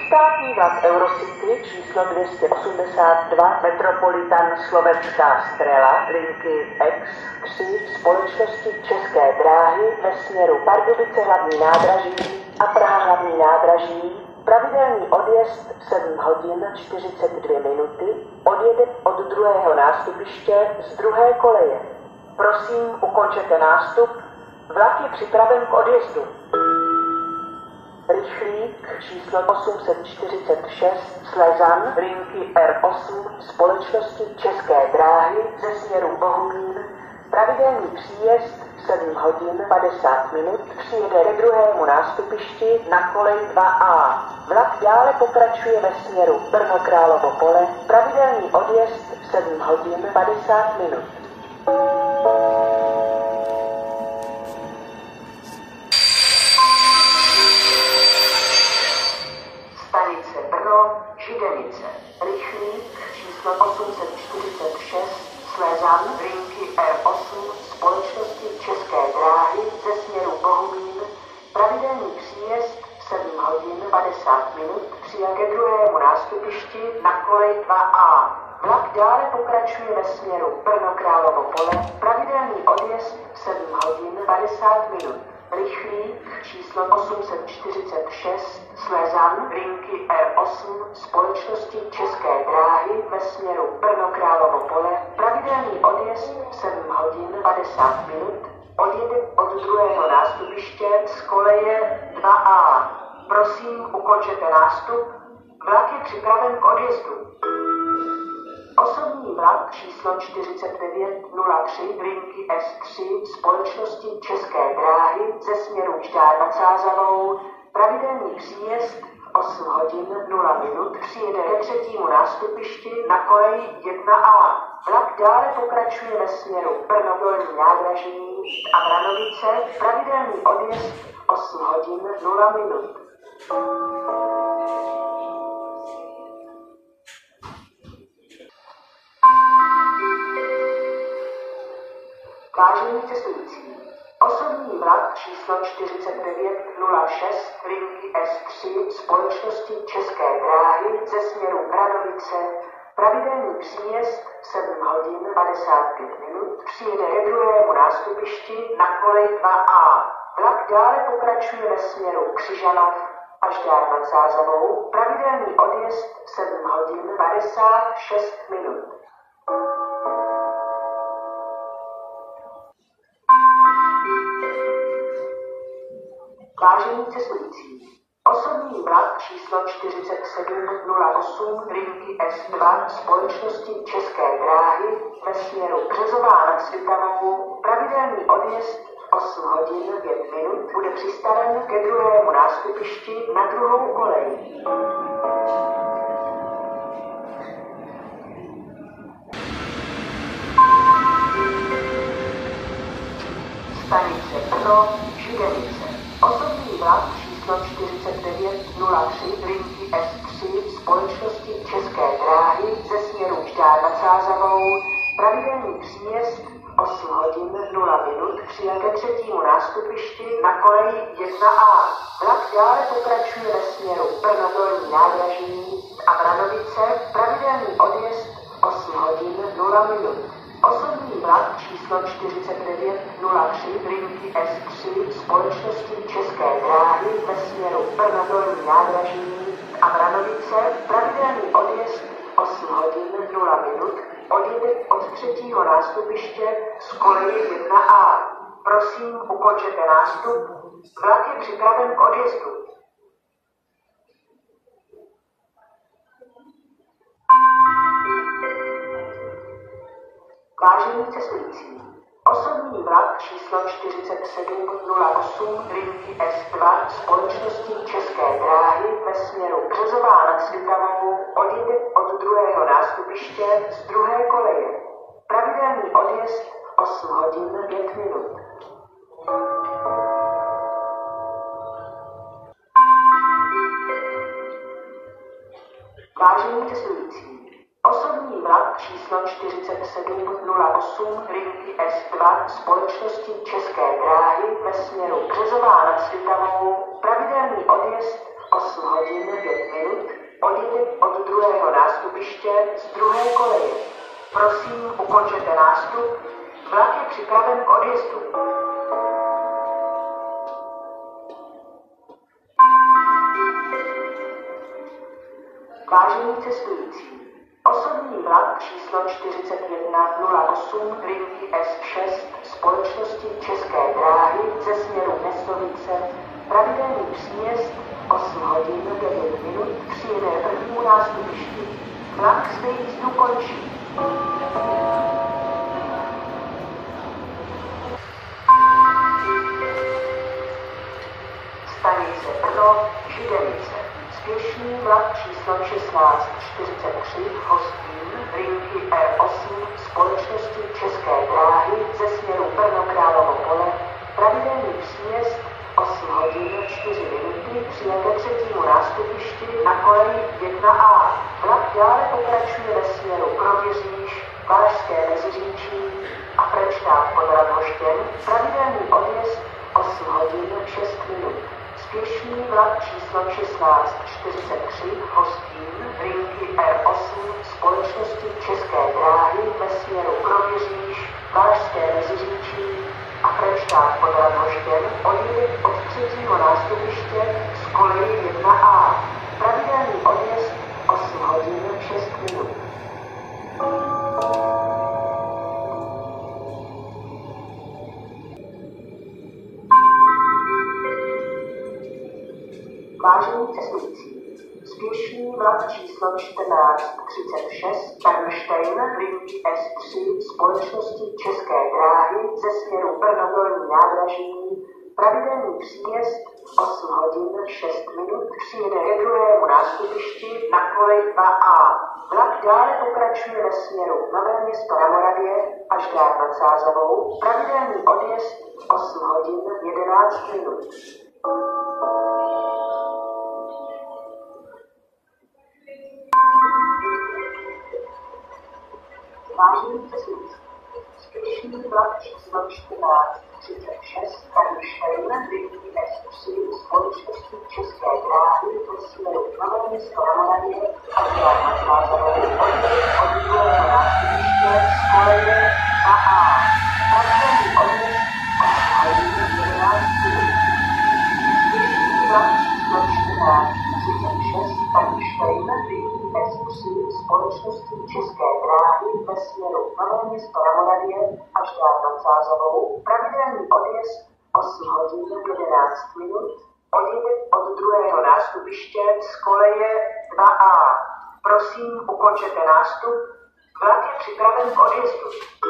Státní vlak Eurocity číslo 282 Metropolitan Slovenská Strela linky X3 společnosti České dráhy ve směru Pardubice hlavní nádraží a Praha hlavní nádraží. Pravidelný odjezd 7 hodin 42 minuty, odjede od druhého nástupiště z druhé koleje. Prosím, ukončete nástup, vlak je připraven k odjezdu. Rychlík číslo 846 Slezan linky R8 společnosti České dráhy ze směru Bohumín. Pravidelný příjezd 7 hodin 50 minut přijede ke druhému nástupišti na kolej 2A. Vlak dále pokračuje ve směru Brno-Královo Pole. Pravidelný odjezd 7 hodin 50 minut. Stanice Brno-Židenice. Rychlík číslo 846 Slezan linky R8 společnosti České dráhy ze směru Bohumín. Pravidelný příjezd 7 hodin 50 minut přijel ke druhému nástupišti na kolej 2A. Vlak dále pokračuje ve směru Brno-Královo Pole. Pravidelný odjezd 7 hodin 50 minut. Rychlík číslo 846 Slezan linky R8 společnosti České dráhy ve směru Brno-Královo Pole. Pravidelný odjezd 7 hodin 50 minut. Odjede od druhého nástupiště z koleje 2A. Prosím, ukončete nástup. Vlak je připraven k odjezdu. Osobní vlak číslo 4903 linky S3 společnosti České dráhy ze směru Štát nad Sázavou. Pravidelný příjezd 8 hodin 0 minut přijede ke třetímu nástupišti na koleji 1A. Vlak dále pokračuje ve směru Brno-Dolní nádraží a Branovice. Pravidelný odjezd 8 hodin 0 minut. Vážení cestující, osobní vlak číslo 4906 linky S3 společnosti České dráhy ze směru Branovice. Pravidelný příjezd 7 hodin 55 minut přijede ke druhému nástupišti na kolej 2A. Vlak dále pokračuje ve směru Křižanov až Štát nad Sázavou. Pravidelný odjezd 7 hodin 56 minut. Vážení cestující, osobní vlak číslo 4708 linky S2 společnosti České dráhy ve směru Březová nad Svitavou. Pravidelný odjezd 8 hodin 5 minut bude přistaven ke druhému nástupišti na druhou kolej. Stanice Brno-Židenice. Osobní vlak číslo 4903 linky S3 společnosti České dráhy ze směru Štát nad Sázavou. Pravidelný příjezd 8 hodin 0 minut přijel ke třetímu nástupišti na koleji 1A. Vlak dále pokračuje ve směru Brno-Dolní nádraží a Branovice. Pravidelný odjezd 8 hodin 0 minut. Osobní vlak číslo 4903 linky S3 společnosti České dráhy ve směru Brno-Dolní nádraží a Branovice. Pravidelný odjezd 8 hodin 0 minut. Odjede od třetího nástupiště z koleje 1A. Prosím, ukončete nástup. Vlak je připraven k odjezdu. Vážení cestující, osobní vlak číslo 4708 linky S2 společnosti České dráhy ve směru Březová nad Svitavou odjede od druhého nástupiště z druhé koleje. Pravidelný odjezd 8 hodin 5 minut. Vážení cestující, osobní vlak číslo 4708 linky S2 společnosti České dráhy ve směru Březová nad Svitavou. Pravidelný odjezd 8 hodin 5 minut Prosím, ukončete nástup. Vlak je připraven k odjezdu. Vážení cestující, osobní vlak číslo 4108 linky S6 společnosti České dráhy ze směru Nestovice, pravidelný příjezd 8 hodin 9 minut přijede prvnímu nástupišti. Vlak zde jízdu končí. Stanice Brno-Židenice. Spěšný vlak číslo 1643 Hostín linky R8 společnosti České dráhy ze směru Brno-Královo Pole. Pravidelný příjezd 8 hodin 4 minuty přijede třetímu nástupišti na koleji 1A. Vlak dále pokračuje ve směru Kroměříž, Valašské Meziříčí a Frečták pod Radhoštěm. Pravidelný odjezd 8 hodin 6 minut. Spěšný vlak číslo 1643 Hostín linky R8 společnosti České dráhy ve směru Kroměříž, Valašské Meziříčí a Frečták pod Radhoštěm odjede od třetího nástupiště z koleji 1A. Pravidelný odjezd 8 hodin 6 minut. Vážení cestující, spěšný vlak číslo 1436 Bernstein linky S3 společnosti České dráhy ze směru Brno-Dolní Nádražní, pravidelný příjezd 8 hodin 6 minut přijede ke druhému nástupišti na kolej 2A. Vlak dále pokračuje ve směru Nové Město na Moravě až dál nad Sázavou, pravidelný odjezd 8 hodin 11 minut. Vážení cestující, spěšný vlak číslo 1436 Bernstein linky S3 společnosti České dráhy ve směru Nové Město na Moravě a dál nad Sázavou odjede od druhého nástupiště z koleje 2A. Pravidelný odjezd 8 hodin 11 minut. Spěšný vlak číslo 1436 Bernstein linky S3 společnosti České dráhy ve směru Nové Město na Moravě až dál nad Sázavou, pravidelný odjezd 8 hodin 11 minut, odjede od druhého nástupiště z koleje 2A. Prosím, ukončete nástup. Vlak je připraven k odjezdu.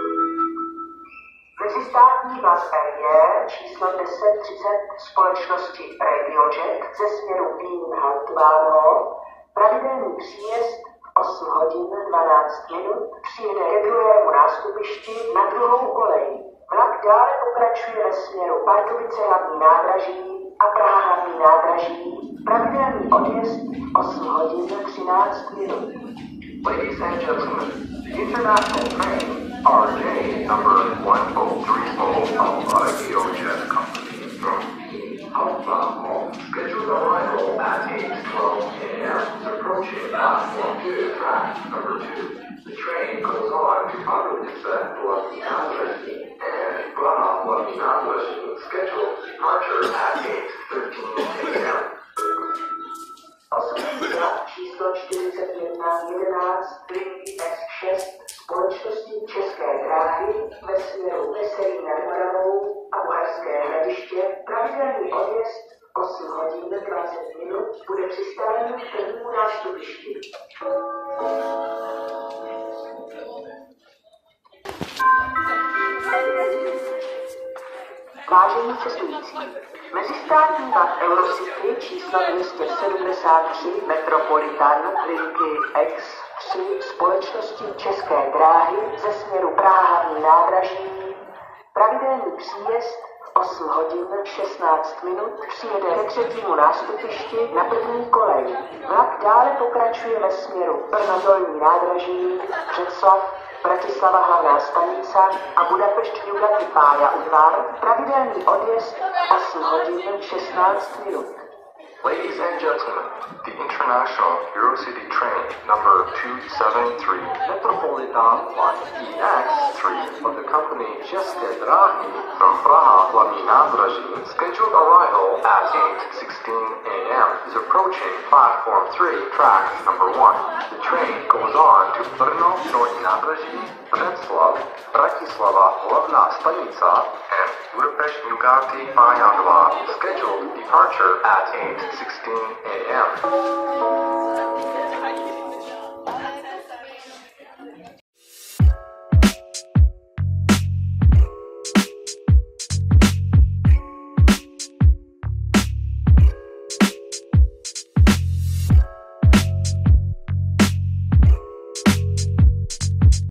Mezistátní vlak RJ číslo 1030 společnosti RegioJet ze směru Vín-Haltwálno, pravidelný příjezd 8 hodin 12 minut přijede ke druhému nástupišti na druhou kolej. Vlak dále pokračuje ve směru Pardubice hlavní nádraží a Praha hlavní nádraží. Pravidelný odjezd 8 hodin 13 minut. Ladies and gentlemen, the international train RJ number 1030 of RegioJet Company from Haltwálno, scheduled arrival at 8:12 a.m. is approaching platform 2, track number 2. The train goes on to Pardubice hlavní nádraží and Praha hlavní nádraží, scheduled departure at 8:13 a.m. Osobní vlak číslo 4111 linky S6 společnosti České dráhy ve směru Veselí nad Moravou a Uherské Hradiště, pravidelný odjezd 8 hodin 20 minut bude přistaven k prvnímu nástupišti. Vážení cestující, mezistátní vlak Eurocity číslo 273 Metropolitan linky X3 společnosti České dráhy ze směru Praha hlavní nádraží, pravidelný příjezd 8 hodin 16 minut přijede ke třetímu nástupišti na první kolej. Vlak dále pokračuje ve směru Brno-Dolní nádraží, Břeclav, Bratislava hlavná stanice a Budapešť Jugatipája Udvar, pravidelný odjezd 8 hodin 16 minut. Ladies and gentlemen, the International Eurocity train number 273 Metropolitan line INISS 3 of the company České dráhy from Praha hlavní nádraží, scheduled arrival at 8:16 a.m. is approaching platform 3, track number 1. The train goes on to Brno-Židenice nádraží, Břeclav, Bratislava hlavná stanica, and Budapest Nugati Mája 2, scheduled departure at 8:16 a.m.